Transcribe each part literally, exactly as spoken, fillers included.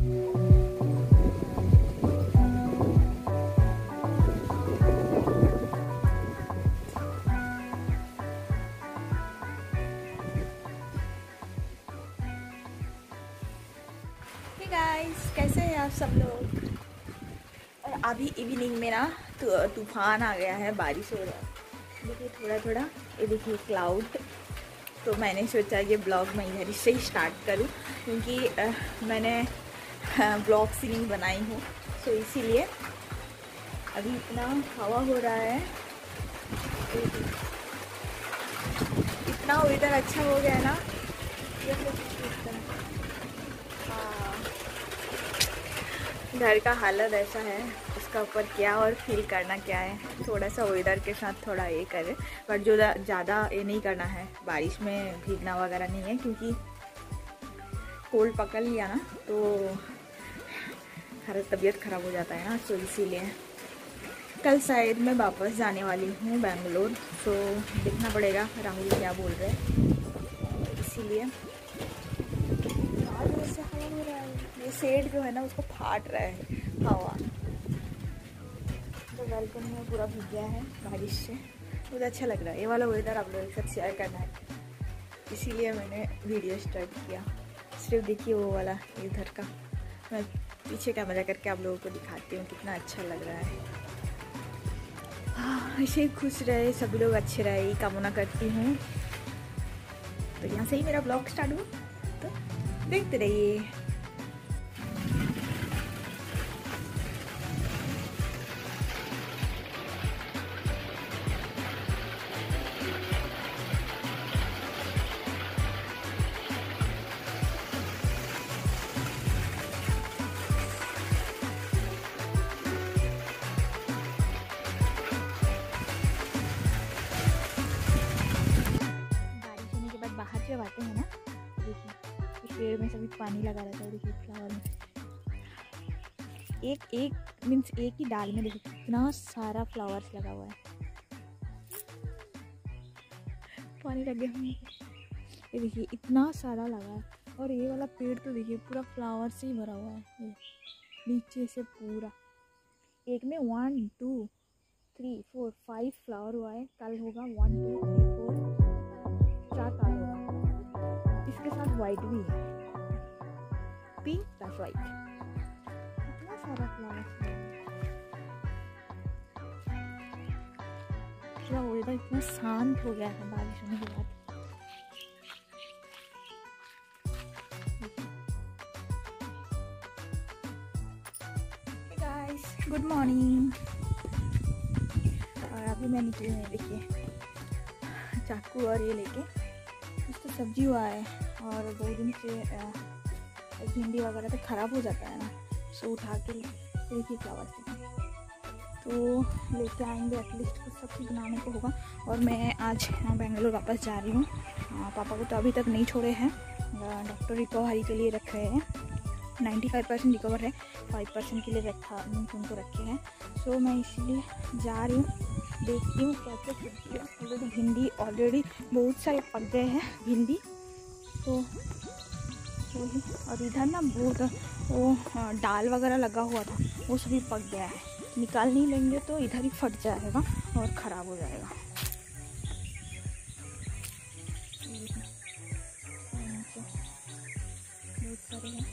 Guys, कैसे हैं आप सब लोग। और अभी इवनिंग में ना तूफान आ गया है, बारिश हो रहा है। देखिए थोड़ा थोड़ा, ये देखिए क्लाउड। तो मैंने सोचा ये ब्लॉग मैं इधर से ही स्टार्ट करूं, क्योंकि आ, मैंने ब्लॉग से नहीं बनाई हूँ, तो इसीलिए अभी इतना हवा हो रहा है, इतना वेदर अच्छा हो गया है ना। घर का हालत ऐसा है, उसका ऊपर क्या और फील करना क्या है। थोड़ा सा वेदर के साथ थोड़ा ये करे, बट जो ज़्यादा ये नहीं करना है, बारिश में भीगना वगैरह नहीं है, क्योंकि कोल्ड पकड़ लिया ना तो हर तबीयत ख़राब हो जाता है ना। तो इसीलिए कल शायद मैं वापस जाने वाली हूँ बेंगलोर, तो देखना पड़ेगा राहुल क्या बोल रहे हैं। इसीलिए ये शेड जो है ना उसको फाट रहा है हवा। तो बालकनी में पूरा भीग गया है बारिश से, बहुत अच्छा लग रहा है। ये वाला वेदर आप लोगों के साथ शेयर करना है, इसीलिए मैंने वीडियो स्टार्ट किया। सिर्फ देखिए वो वाला इधर का, मैं पीछे कैमरा करके आप लोगों को दिखाती हूँ कितना अच्छा लग रहा है। हाँ, ऐसे ही खुश रहे सब लोग, अच्छे रहे, ये कामना करती हूँ। तो यहाँ से ही मेरा ब्लॉग स्टार्ट हुआ, तो देखते रहिए। बाहर जब आते हैं ना, देखिए इस पेड़ में सभी पानी लगा रहता है। देखिए फ्लावर में एक एक मीन्स एक ही डाल में देखिए कितना सारा फ्लावर्स लगा हुआ है। पानी लग गया। ये देखिए इतना सारा लगा है, और ये वाला पेड़ तो देखिए पूरा फ्लावर से ही भरा हुआ है, ये नीचे से पूरा। एक में one two three four five flower हुआ है, कल होगा वन टू थ्री फोर चार कल होगा। इसके साथ वाइट भी है, पिंक प्लस वाइट, इतना सारा फ्लावर्स है। पूरा वेदर इतना शांत हो गया है बारिश होने के बाद। Guys, good morning. और अभी मैं निकली हूँ, देखिए चाकू और ये लेके। कुछ तो सब्जी हुआ है, और दो दिन से भिंडी वगैरह तो ख़राब हो जाता है ना, सो उठा के देखिए फ्लावर्स तो लेके आएंगे। एटलीस्ट कुछ सब्जी बनाने को होगा। और मैं आज बेंगलोर वापस जा रही हूँ। पापा को तो अभी तक नहीं छोड़े हैं, डॉक्टर रिकवरी के लिए रख रहे हैं। पचानवे परसेंट रिकवर है, फाइव परसेंट के लिए रखा उनको रखे हैं। सो मैं इसीलिए जा रही हूँ, देखती हूँ कैसे सब्जी। ऑलरेडी भिंडी ऑलरेडी बहुत सारे पक गए हैं भिंडी तो वही। और इधर ना बहुत वो दाल वगैरह लगा हुआ था, वो सभी पक गया है। निकाल नहीं लेंगे तो इधर ही फट जाएगा और ख़राब हो जाएगा। बहुत सारे हैं,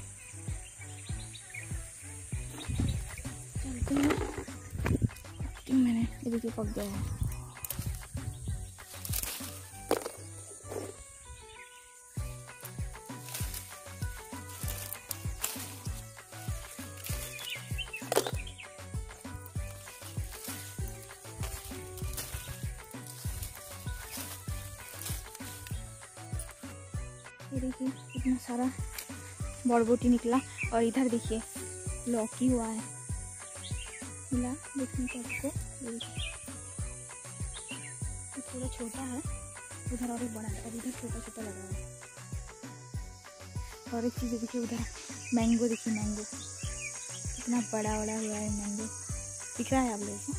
चलते हैं। मैंने ये देखिए पक गया है। ये देखिए कितना सारा बरबोटी निकला। और इधर देखिए लौकी हुआ है, मिला देखने को आपको। ये थोड़ा छोटा है, उधर और एक बड़ा है, और इधर छोटा छोटा लगा है। और एक चीज़ देखिए उधर मैंगो, देखिए मैंगो कितना बड़ा बड़ा हुआ है। मैंगो दिख रहा है आप लोगों को।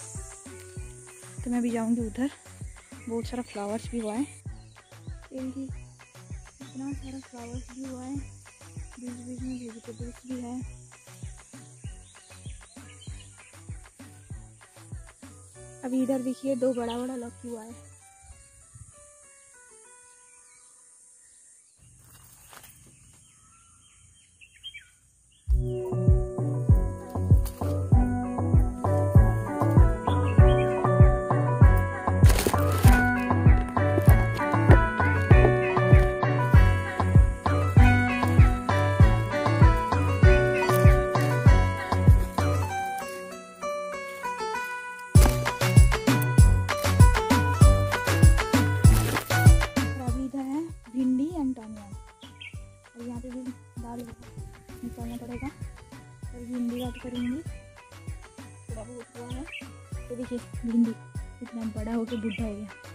तो मैं भी जाऊँगी उधर, बहुत सारा फ्लावर्स भी हुआ है। ये इतना सारा फ्लावर्स भी हुआ है, बीच बीच में भेज के बूट्स भी है। अभी इधर देखिए दो बड़ा बड़ा लौकी हुआ है। भिंडी एंड टॉनियन, और यहाँ पे भी दाल निकालना पड़ेगा। और भिंडी बात करेंगे, थोड़ा बहुत हुआ है। तो देखिए भिंडी इतना बड़ा होकर बुढ़ा हो गया।